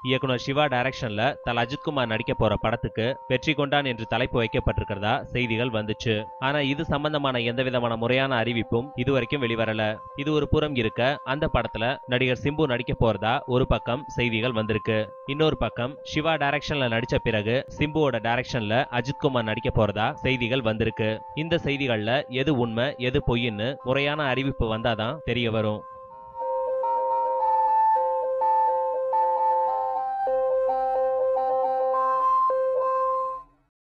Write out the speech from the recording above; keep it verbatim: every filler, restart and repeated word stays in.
இயக்குனர் சிவா டைரக்ஷன்ல தல அஜித் குமார் நடிக்க போற படத்துக்கு வெற்றி கொண்டான் என்று தலைப்பு வைக்கப்பட்டிருக்கிறதா செய்திகள் வந்துச்சு. ஆனா இது சம்பந்தமான எந்த விதமான முறையான அறிவிப்பும் இதுவரைக்கும் வெளிவரல. இது ஒரு புறம் இருக்க, அந்த படத்துல நடிகர் சிம்பு நடிக்க போறதா ஒரு பக்கம் செய்திகள் வந்திருக்கு. இன்னொரு பக்கம் சிவா டைரக்ஷன்ல நடிச்ச பிறகு சிம்புவோட டைரக்ஷன்ல அஜித் குமார் நடிக்க போறதா செய்திகள் வந்திருக்கு. இந்த செய்திகள்ல எது உண்மை எது பொய்ன்னு முறையான அறிவிப்பு வந்தாதான் தெரிய வரும்.